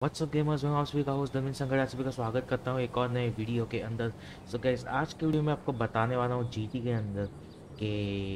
WhatsApp gamers, मैं आप सभी का होस्ट धर्मेंद्र संगड़, आप सभी का स्वागत करता हूँ एक और नए वीडियो के अंदर। सो गाइस, आज के वीडियो में आपको बताने वाला हूँ जीटी के अंदर कि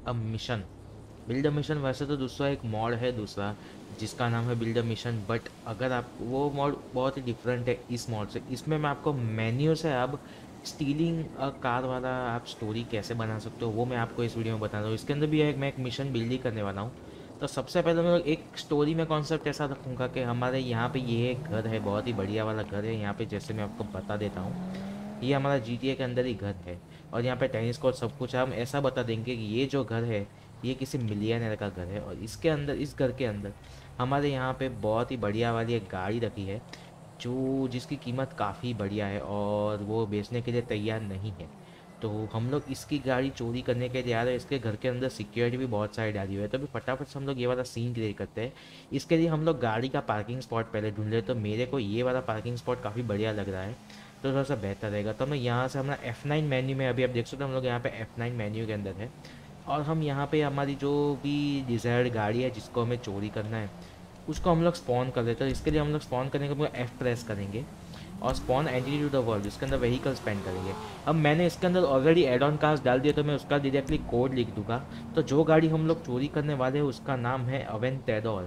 बिल्ड अ मिशन। वैसे तो दूसरा एक मॉड है दूसरा जिसका नाम है बिल्ड अ मिशन, बट अगर आप वो मॉड बहुत ही डिफरेंट है इस मॉड से। इसमें मैं आपको मेन्यू से अब स्टीलिंग कार वाला आप स्टोरी कैसे बना सकते हो वो मैं आपको इस वीडियो में बता रहा हूँ। इसके अंदर भी मैं एक मिशन बिल्ड ही करने वाला हूँ। तो सबसे पहले मैं एक स्टोरी में कॉन्सेप्ट ऐसा रखूँगा कि हमारे यहाँ पे ये एक घर है, बहुत ही बढ़िया वाला घर है यहाँ पे। जैसे मैं आपको बता देता हूँ, ये हमारा GTA के अंदर ही घर है और यहाँ पे टेनिस कोर्ट सब कुछ है। हम ऐसा बता देंगे कि ये जो घर है ये किसी मिलियनर का घर है और इसके अंदर, इस घर के अंदर हमारे यहाँ पे बहुत ही बढ़िया वाली एक गाड़ी रखी है जो जिसकी कीमत काफ़ी बढ़िया है और वो बेचने के लिए तैयार नहीं है। तो हम लोग इसकी गाड़ी चोरी करने के लिए आ रहे हैं। इसके घर के अंदर सिक्योरिटी भी बहुत सारी डाली हुई है, तो अभी फटाफट से हम लोग ये वाला सीन क्रिएट करते हैं। इसके लिए हम लोग गाड़ी का पार्किंग स्पॉट पहले ढूंढ ले। तो मेरे को ये वाला पार्किंग स्पॉट काफ़ी बढ़िया लग रहा है, तो थोड़ा सा बेहतर रहेगा। तो हम यहाँ से हमारा F9 मेन्यू में, अभी आप देख सकते हो हम लोग यहाँ पे F9 मेन्यू के अंदर है और हम यहाँ पे हमारी जो भी डिज़ायर्ड गाड़ी है जिसको हमें चोरी करना है उसको हम लोग स्पॉन कर देते हैं। इसके लिए हम लोग स्पॉन करने के बाद F प्रेस करेंगे और spawn entity to the world, इसके अंदर व्हीकल स्पेंड करेंगे। अब मैंने इसके अंदर ऑलरेडी एड ऑन कार्स डाल दिया, तो मैं उसका डायरेक्टली कोड लिख दूंगा। तो जो गाड़ी हम लोग चोरी करने वाले हैं उसका नाम है अवेंटेडोर,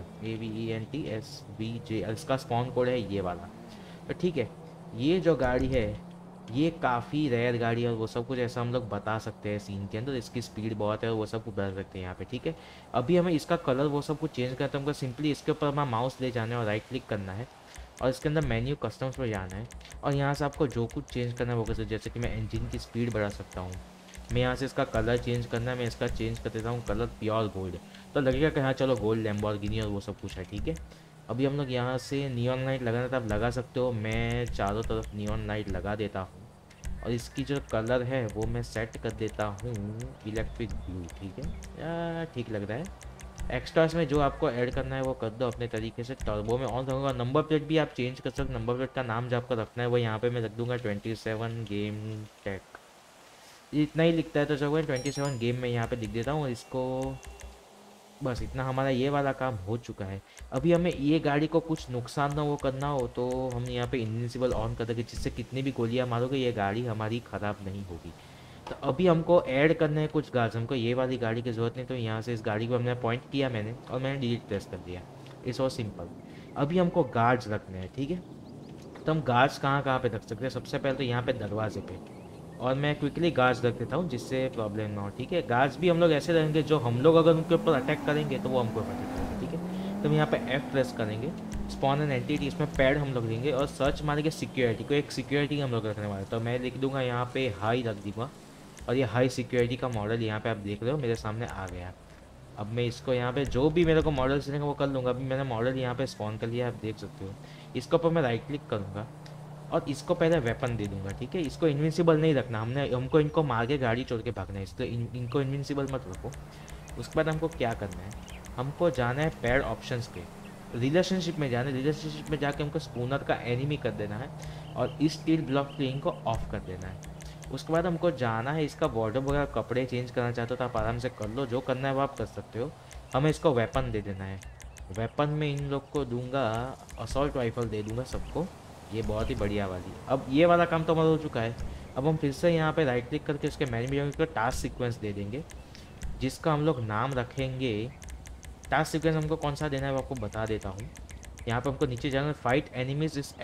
AVENTSVJ। इसका स्पॉन कोड है ये वाला। तो ठीक है, ये जो गाड़ी है ये काफ़ी रेयर गाड़ी है और वो सब कुछ ऐसा हम लोग बता सकते हैं सीन के अंदर। इसकी स्पीड बहुत है और वो सब कुछ बता सकते हैं यहाँ पे। ठीक है, अभी हमें इसका कलर वो सब कुछ चेंज करना है, तो हमको सिंपली इसके ऊपर हमारा माउस ले जाना है और राइट क्लिक करना है और इसके अंदर मेन्यू कस्टम्स पर जाना है और यहाँ से आपको जो कुछ चेंज करना है वो कर सकते। जैसे कि मैं इंजन की स्पीड बढ़ा सकता हूँ, मैं यहाँ से इसका कलर चेंज करना है, मैं इसका चेंज कर देता हूँ कलर प्योर गोल्ड। तो लगेगा कि हाँ चलो गोल्ड लैम्बोर्गिनी और वो सब कुछ है। ठीक है, अभी हम लोग यहाँ से नियॉन लाइट लगाना था, आप लगा सकते हो। मैं चारों तरफ नियॉन लाइट लगा देता हूँ और इसकी जो कलर है वो मैं सेट कर देता हूँ इलेक्ट्रिक ब्लू। ठीक है, ठीक लग रहा है। एक्स्ट्रास में जो आपको ऐड करना है वो कर दो अपने तरीके से। टर्बो में ऑन रहूँगा। नंबर प्लेट भी आप चेंज कर सकते हो। नंबर प्लेट का नाम जो आपको रखना है वो यहाँ पे मैं रख दूंगा 27 गेम टेक। इतना ही लिखता है तो चलो 27 गेम में यहाँ पे लिख देता हूँ इसको। बस इतना हमारा ये वाला काम हो चुका है। अभी हमें ये गाड़ी को कुछ नुकसान ना वो करना हो तो हम यहाँ पे इनविंसिबल ऑन कर देंगे, जिससे कितनी भी गोलियाँ मारोगे ये गाड़ी हमारी ख़राब नहीं होगी। तो अभी हमको ऐड करना है कुछ गार्ड्स। हमको ये वाली गाड़ी की ज़रूरत नहीं, तो यहाँ से इस गाड़ी को हमने पॉइंट किया मैंने और मैंने डिलीट प्रेस कर दिया। इट्स और सिंपल। अभी हमको गार्ड्स रखने हैं। ठीक है, तो हम गार्ड्स कहाँ कहाँ पे रख सकते हैं? सबसे पहले तो यहाँ पे दरवाजे पे, और मैं क्विकली गार्ड्स रख देता हूँ जिससे प्रॉब्लम ना हो। ठीक है, गार्ड्स भी हम लोग ऐसे रहेंगे जो हम लोग अगर उनके ऊपर अटैक करेंगे तो वो हमको अटैक करेंगे। ठीक है, तो हम यहाँ पे F प्रेस करेंगे, स्पॉन एन एंटिटी, इसमें पैड हम लोग देंगे और सर्च मारेंगे सिक्योरिटी को। एक सिक्योरिटी हम लोग रखने वाले, तो मैं लिख दूंगा यहाँ पे हाई रख दूंगा और ये हाई सिक्योरिटी का मॉडल यहाँ पे आप देख रहे हो मेरे सामने आ गया। अब मैं इसको यहाँ पे जो भी मेरे को मॉडल चलेगा वो कर लूँगा। अभी मैंने मॉडल यहाँ पे स्पॉन कर लिया, आप देख सकते हो। इसके ऊपर मैं राइट क्लिक करूँगा और इसको पहले वेपन दे दूंगा। ठीक है, इसको इनविंसिबल नहीं रखना, हमको इनको मार के गाड़ी चोर के भागना है, इसलिए इनको इनविंसिबल मत रखो। उसके बाद हमको क्या करना है, हमको जाना है पैड ऑप्शंस के, रिलेशनशिप में जाना है। रिलेशनशिप में जाके हमको स्पूनर का एनिमी कर देना है और इस स्टील ब्लॉक प्लेइंग को ऑफ कर देना है। उसके बाद हमको जाना है, इसका बॉर्डर वगैरह कपड़े चेंज करना चाहते हो तो आप आराम से कर लो, जो करना है वो आप कर सकते हो। हमें इसको वेपन दे देना है। वेपन में इन लोग को दूंगा असॉल्ट राइफल दे दूंगा सबको, ये बहुत ही बढ़िया वाली। अब ये वाला काम तो हमारा हो चुका है। अब हम फिर से यहाँ पे राइट क्लिक करके उसके मेन्यू में टास्क सीक्वेंस दे देंगे जिसका हम लोग नाम रखेंगे। टास्क सीक्वेंस हमको कौन सा देना है वो आपको बता देता हूँ। यहाँ पे हमको नीचे जाना है, fight enemies is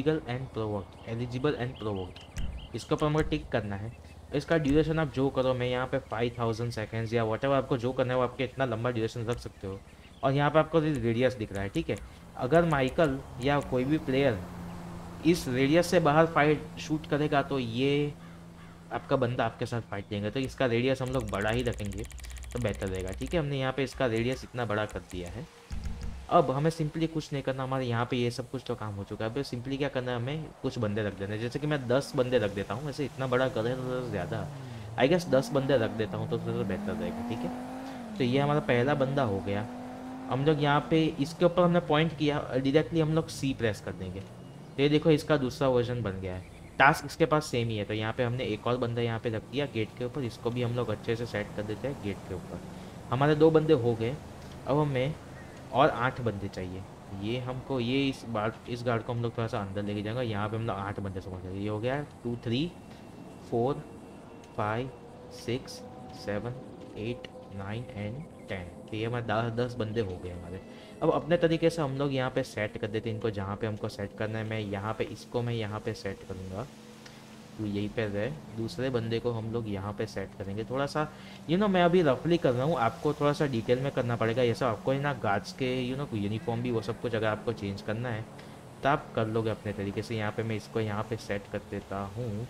eligible and provoked, इसके ऊपर हमको टिक करना है। इसका ड्यूरेशन आप जो करो, मैं यहाँ पे 5000 सेकेंड्स या वट आपको जो करना है वो आपके इतना लंबा ड्यूरेशन रख सकते हो। और यहाँ पे आपको रेडियस दिख रहा है। ठीक है, अगर माइकल या कोई भी प्लेयर इस रेडियस से बाहर फाइट शूट करेगा तो ये आपका बंदा आपके साथ फाइट लेंगे, तो इसका रेडियस हम लोग बड़ा ही रखेंगे तो बेहतर रहेगा। ठीक है, हमने यहाँ पे इसका रेडियस इतना बड़ा कर दिया है। अब हमें सिंपली कुछ नहीं करना, हमारे यहाँ पे ये सब कुछ तो काम हो चुका है। अब सिंपली क्या करना है, हमें कुछ बंदे रख देने हैं। जैसे कि मैं 10 बंदे रख देता हूँ, वैसे इतना बड़ा कर है तो ज़्यादा, आई गेस 10 बंदे रख देता हूँ तो थोड़ा बेहतर रहेगा। ठीक है, तो ये हमारा पहला बंदा हो गया। हम लोग यहाँ पे इसके ऊपर हमने पॉइंट किया, डायरेक्टली हम लोग C प्रेस कर देंगे तो ये देखो इसका दूसरा वर्जन बन गया है। टास्क इसके पास सेम ही है, तो यहाँ पे हमने एक और बंदा यहाँ पे रख दिया गेट के ऊपर, इसको भी हम लोग अच्छे से सेट कर देते हैं गेट के ऊपर। हमारे 2 बंदे हो गए। अब हमें और 8 बंदे चाहिए। ये हमको ये इस गार्ड को हम लोग थोड़ा सा अंदर लेके जाएंगे। यहाँ पे हम लोग 8 बंदे से पहुँचे। ये हो गया 2 3 4 5 6 7 8 9 एंड 10। तो ये हमारे 10 बंदे हो गए हमारे। अब अपने तरीके से हम लोग यहाँ पे सेट कर देते हैं इनको जहाँ पे हमको सेट करना है। मैं यहाँ पे इसको मैं यहाँ पे सेट करूँगा, तो यहीं पे रहे। दूसरे बंदे को हम लोग यहाँ पे सेट करेंगे। थोड़ा सा मैं अभी रफली कर रहा हूँ, आपको थोड़ा सा डिटेल में करना पड़ेगा ये सब। आपको ना गार्ड्स के यूनिफॉर्म भी वो सब कुछ अगर आपको चेंज करना है तो आप कर लोगे अपने तरीके से। यहाँ पे मैं इसको यहाँ पे सेट कर देता हूँ।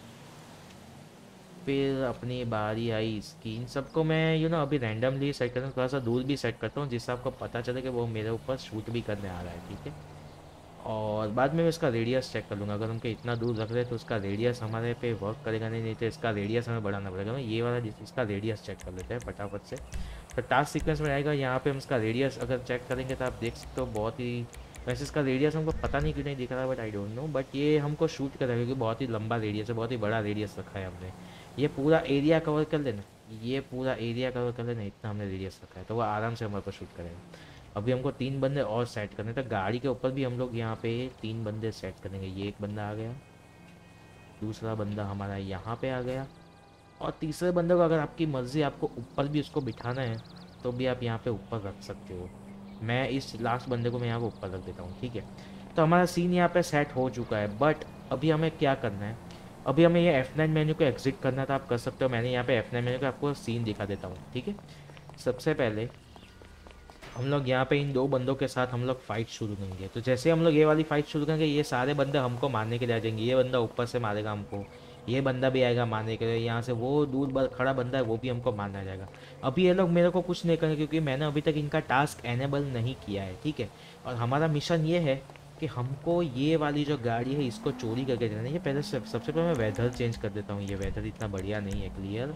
फिर अपनी बारी आई इसकी। इन सबको मैं अभी रैंडमली सेट करता हूँ, थोड़ा सा दूर भी सेट करता हूँ जिससे आपको पता चले कि वो मेरे ऊपर शूट भी करने आ रहा है, ठीक है। और बाद में मैं इसका रेडियस चेक कर लूँगा। अगर हमको इतना दूर रख रहे हैं तो उसका रेडियस हमारे पे वर्क करेगा नहीं तो इसका रेडियस हमें बढ़ाना पड़ेगा। मैं ये वाला इसका रेडियस चेक कर लेते हैं फटाफट से। तो टास्क सीक्वेंस में आएगा, यहाँ पे हम इसका रेडियस अगर चेक करेंगे तो आप देख सकते हो बहुत ही, वैसे इसका रेडियस हमको पता नहीं क्यों नहीं दिख रहा, but I don't know. But ये हमको शूट करेगा क्योंकि बहुत ही लंबा रेडियस है, बहुत ही बड़ा रेडियस रखा है हमने। ये पूरा एरिया कवर कर लेना, ये पूरा एरिया कवर कर लेना, इतना हमने रेडियस रखा है तो वो आराम से हमारे को शूट करेगा। अभी हमको 3 बंदे और सेट करने, तो गाड़ी के ऊपर भी हम लोग यहाँ पे 3 बंदे सेट करेंगे। ये एक बंदा आ गया, दूसरा बंदा हमारा यहाँ पे आ गया, और तीसरे बंदे को अगर आपकी मर्ज़ी आपको ऊपर भी उसको बिठाना है तो भी आप यहाँ पे ऊपर रख सकते हो। मैं इस लास्ट बंदे को मैं यहाँ पे ऊपर रख देता हूँ, ठीक है। तो हमारा सीन यहाँ पे सेट हो चुका है। बट अभी हमें क्या करना है, अभी हमें ये F9 मेन्यू को एग्जिट करना था, आप कर सकते हो। मैंने यहाँ पे F9 मेन्यू का आपको सीन दिखा देता हूँ, ठीक है। सबसे पहले हम लोग यहाँ पे इन 2 बंदों के साथ हम लोग फाइट शुरू करेंगे। तो जैसे हम लोग ये वाली फाइट शुरू करेंगे ये सारे बंदे हमको मारने के लिए आ जाएंगे। ये बंदा ऊपर से मारेगा हमको, ये बंदा भी आएगा मारने के लिए, यहाँ से वो दूर खड़ा बंदा है वो भी हमको मारना जाएगा। अभी ये लोग मेरे को कुछ नहीं करेंगे क्योंकि मैंने अभी तक इनका टास्क एनेबल नहीं किया है, ठीक है। और हमारा मिशन ये है कि हमको ये वाली जो गाड़ी है इसको चोरी करके देना है। ये पहले सबसे पहले मैं वेदर चेंज कर देता हूँ। ये वेदर इतना बढ़िया नहीं है, क्लियर।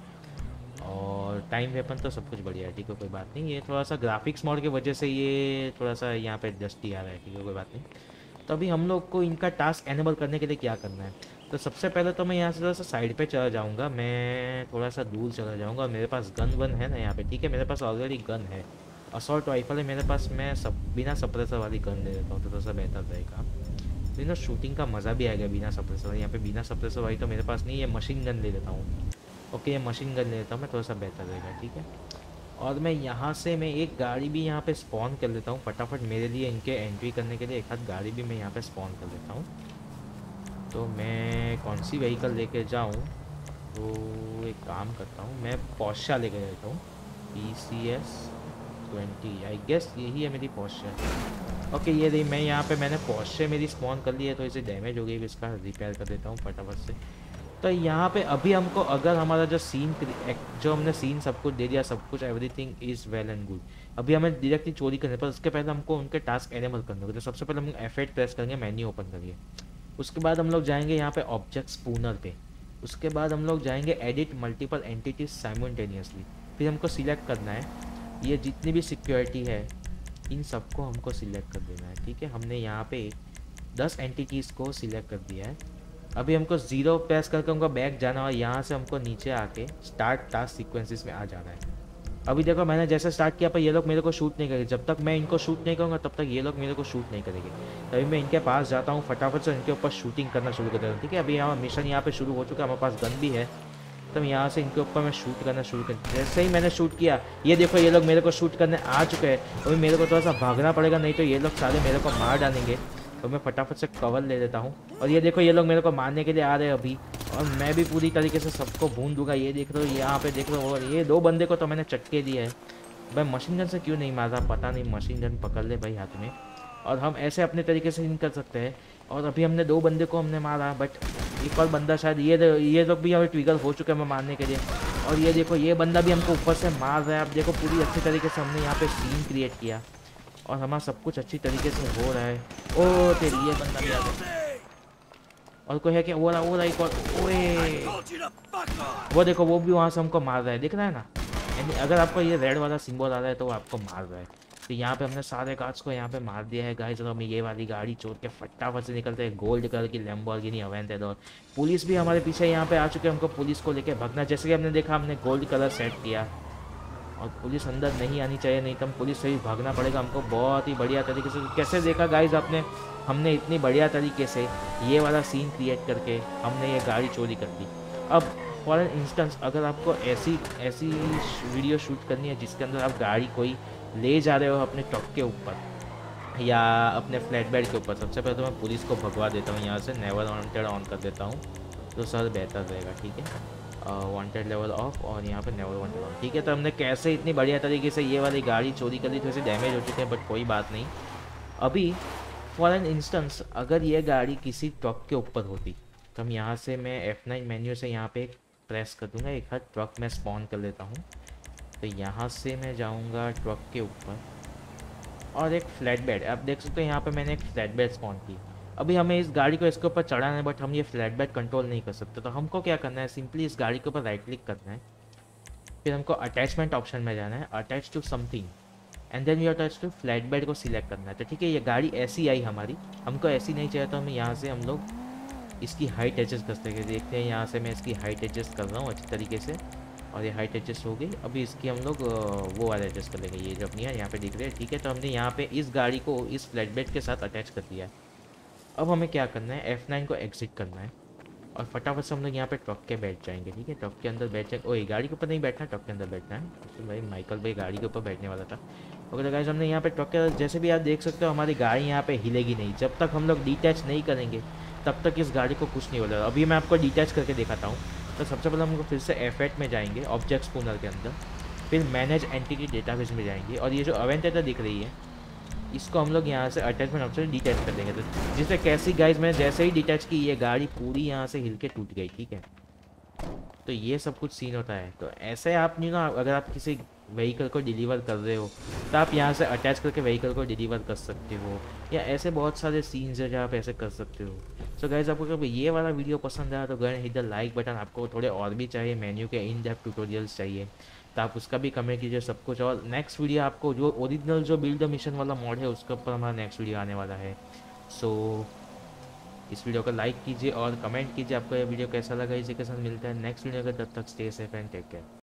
और टाइम वेपन तो सब कुछ बढ़िया है, ठीक है, कोई बात नहीं। ये थोड़ा सा ग्राफिक्स मोड की वजह से ये थोड़ा सा यहाँ पे डस्टी आ रहा है, ठीक है, कोई बात नहीं। तो अभी हम लोग को इनका टास्क एनेबल करने के लिए क्या करना है, तो सबसे पहले तो मैं यहाँ से थोड़ा सा साइड पे चला जाऊँगा, मैं थोड़ा सा दूर चला जाऊँगा। मेरे पास गन वन है ना यहाँ पे, ठीक है, मेरे पास ऑलरेडी गन है, असॉल्ट राइफल है मेरे पास। मैं बिना सप्रेसर वाली गन ले लेता हूँ तो थोड़ा सा बेहतर रहेगा। तो शूटिंग का मज़ा भी आएगा बिना सप्रेसर। यहाँ पे बिना सप्रेसर वाली तो मेरे पास नहीं है, मशीन गन ले लेता हूँ। ओके, ये मशीन गन लेता हूँ मैं, थोड़ा सा बेहतर रहेगा, ठीक है। और मैं यहाँ से मैं एक गाड़ी भी यहाँ पे स्पॉन कर लेता हूँ फटाफट, मेरे लिए इनके एंट्री करने के लिए एक हाथ गाड़ी भी मैं यहाँ पे स्पॉन कर लेता हूँ। तो मैं कौन सी व्हीकल लेके जाऊँ, तो एक काम करता हूँ मैं पोर्शा लेके जाता हूँ, PCS 20, आई गेस यही है मेरी पोर्शा। ओके, ये रही। मैं यहाँ पे मैंने पोर्शे मेरी स्पॉन कर ली है, तो इसे डैमेज हो गई, इसका रिपेयर कर देता हूँ फटाफट से। तो यहाँ पे अभी हमको अगर हमारा जो हमने सीन सब कुछ दे दिया, सब कुछ everything is well and good. अभी हमें डायरेक्टली चोरी करने पर उसके पहले हमको उनके टास्क एनेबल करने होंगे। तो सबसे पहले हम F8 प्रेस करेंगे, मेन्यू ओपन करिए। उसके बाद हम लोग जाएंगे यहाँ पे ऑब्जेक्ट स्पूनर पे। उसके बाद हम लोग जाएंगे एडिट मल्टीपल एंटिटीज साइमल्टेनियसली। फिर हमको सिलेक्ट करना है ये जितनी भी सिक्योरिटी है इन सबको हमको सिलेक्ट कर देना है, ठीक है। हमने यहाँ पे 10 एंटिटीज़ को सिलेक्ट कर दिया है। अभी हमको 0 प्रेस करके हमको बैक जाना और यहाँ से हमको नीचे आके स्टार्ट टास्क सीक्वेंसेस में आ जाना है। अभी देखो मैंने जैसे स्टार्ट किया पर ये लोग मेरे को शूट नहीं करेंगे। जब तक मैं इनको शूट नहीं करूँगा तब तक ये लोग मेरे को शूट नहीं करेंगे। तभी मैं इनके पास जाता हूँ, फटाफट से इनके ऊपर शूटिंग करना शुरू कर देता हूँ, ठीक है। अभी यहाँ मिशन यहाँ पे शुरू हो चुका है, हमारे पास गन भी है। तो यहाँ से इनके ऊपर मैं शूट करना शुरू कर, जैसे ही मैंने शूट किया ये देखो ये लोग मेरे को शूट करने आ चुके हैं। अभी मेरे को थोड़ा सा भागना पड़ेगा, नहीं तो ये लोग सारे मेरे को मार डालेंगे। तो मैं फटाफट से कवर ले लेता हूँ। और ये देखो ये लोग मेरे को मारने के लिए आ रहे हैं अभी, और मैं भी पूरी तरीके से सबको भून दूंगा। ये देख रहे हो, यहाँ पे देख रहे हो, और ये 2 बंदे को तो मैंने चटके दिया है। भाई मशीन गन से क्यों नहीं मार रहा पता नहीं, मशीन गन पकड़ ले भाई हाथ में, और हम ऐसे अपने तरीके से इन कर सकते हैं। और अभी हमने 2 बंदे को हमने मारा, बट एक और बंदा शायद ये लोग भी हमें ट्रिगर हो चुके हैं हमें मारने के लिए। और ये देखो ये बंदा भी हमको ऊपर से मार रहा है। आप देखो पूरी अच्छी तरीके से हमने यहाँ पे सीन क्रिएट किया और हमारा सब कुछ अच्छी तरीके से हो रहा है। ओ तेरी, ये बंदा भी आ गया। और कोई है क्या? वो रहा एक और, ओए वो देखो वो भी वहाँ से हमको मार रहा है, दिख रहा है ना। यानी अगर आपको ये रेड वाला सिंबल आ रहा है तो वो आपको मार रहा है। तो यहाँ पे हमने सारे गार्ड्स को यहाँ पे मार दिया है गाइस। चलो हमें ये वाली गाड़ी चोर के फटाफट से निकलते हैं। गोल्ड कलर की लैम्बोर्गिनी अवेंटेडोर। पुलिस भी हमारे पीछे यहाँ पे आ चुके हैं, हमको पुलिस को लेके भागना। जैसे कि हमने देखा हमने गोल्ड कलर सेट किया और पुलिस अंदर नहीं आनी चाहिए, नहीं तो हम पुलिस से ही भागना पड़ेगा हमको बहुत ही बढ़िया तरीके से। कैसे देखा गाइज आपने, हमने इतनी बढ़िया तरीके से ये वाला सीन क्रिएट करके हमने ये गाड़ी चोरी कर दी। अब फॉर एन इंस्टेंस अगर आपको ऐसी ऐसी वीडियो शूट करनी है जिसके अंदर आप गाड़ी कोई ले जा रहे हो अपने ट्रक के ऊपर या अपने फ्लैट बेड के ऊपर, सबसे पहले तो मैं पुलिस को भगवा देता हूँ यहाँ से, नेवर वांटेड ऑन कर देता हूँ तो सर बेहतर रहेगा। ठीक है, वांटेड लेवल ऑफ और यहाँ पे नेवर वांटेड ऑन। ठीक है, तो हमने कैसे इतनी बढ़िया तरीके से ये वाली गाड़ी चोरी कर दी, थोड़ी सी डैमेज हो चुके हैं बट कोई बात नहीं। अभी फॉर एन इंस्टेंस अगर ये गाड़ी किसी ट्रक के ऊपर होती तो हम यहाँ से, मैं F9 मेन्यू से यहाँ पे प्रेस कर दूंगा, एक हद ट्रक में स्पॉन कर लेता हूँ। तो यहाँ से मैं जाऊँगा ट्रक के ऊपर और एक फ्लैट बेड, आप देख सकते हो यहाँ पे मैंने एक फ्लैट बेड स्पॉन की। अभी हमें इस गाड़ी को इसके ऊपर चढ़ाना है बट हम ये फ्लैट बेड कंट्रोल नहीं कर सकते, तो हमको क्या करना है, सिंपली इस गाड़ी के ऊपर राइट क्लिक करना है, फिर हमको अटैचमेंट ऑप्शन में जाना है, attach to something and then we attach to flat bed को सिलेक्ट करना है। तो ठीक है, ये गाड़ी ऐसी आई हमारी, हमको ऐसी नहीं चाहिए तो हम यहाँ से हम लोग इसकी हाइट एडजस्ट कर सकते हैं। देखते हैं यहाँ से मैं इसकी हाइट एडजस्ट कर रहा हूँ अच्छी तरीके से और ये हाइट एडजस्ट हो गई। अभी इसकी हम लोग वो वाला एडजस्ट कर लेंगे, ये जो अपनी है यहाँ पे दिख रही है। ठीक है, तो हमने यहाँ पे इस गाड़ी को इस फ्लैट बेड के साथ अटैच कर दिया है। अब हमें क्या करना है, F9 को एग्जिट करना है और फटाफट से हम लोग यहाँ पे ट्रक के बैठ जाएंगे। ठीक है, ट्रक के अंदर बैठ जाएंगे। ओए गाड़ी के ऊपर नहीं बैठना, ट्रक के अंदर बैठना है। तो भाई माइकल भाई गाड़ी के ऊपर बैठने वाला था। ओके तो गाइस हमने यहाँ पे ट्रक के, जैसे भी आप देख सकते हो हमारी गाड़ी यहाँ पे हिलेगी नहीं, जब तक हम लोग डिटैच नहीं करेंगे तब तक इस गाड़ी को कुछ नहीं होगा। अभी मैं आपको डिटैच करके दिखाता हूँ। तो सबसे पहले हम लोग फिर से F8 में जाएंगे, ऑब्जेक्ट स्पूनर के अंदर, फिर मैनेज एंटिटी डेटाबेस में जाएंगे और ये जो अवेंटेटर दिख रही है इसको हम लोग यहाँ से अटैचमेंट ऑप्शन डिटैच कर देंगे। तो जिससे कैसी गाइज मैंने जैसे ही डिटैच की ये गाड़ी पूरी यहाँ से हिल के टूट गई। ठीक है, तो ये सब कुछ सीन होता है। तो ऐसे आप नहीं ना, अगर आप किसी व्हीकल को डिलीवर कर रहे हो तो आप यहाँ से अटैच करके व्हीकल को डिलीवर कर सकते हो, या ऐसे बहुत सारे सीन्स है जो आप ऐसे कर सकते हो। सो गाइज आपको अगर ये वाला वीडियो पसंद आया तो go and hit the like button. आपको थोड़े और भी चाहिए, मेन्यू के इन डेप्थ ट्यूटोरियल्स चाहिए तो आप उसका भी कमेंट कीजिए सब कुछ। और नेक्स्ट वीडियो आपको जो ओरिजिनल जो बिल्ड द मिशन वाला मॉड है उसके ऊपर हमारा नेक्स्ट वीडियो आने वाला है। सो इस वीडियो को लाइक कीजिए और कमेंट कीजिए आपको ये वीडियो कैसा लगा। इसी के साथ मिलता है नेक्स्ट वीडियो का, तब तक stay safe and take care.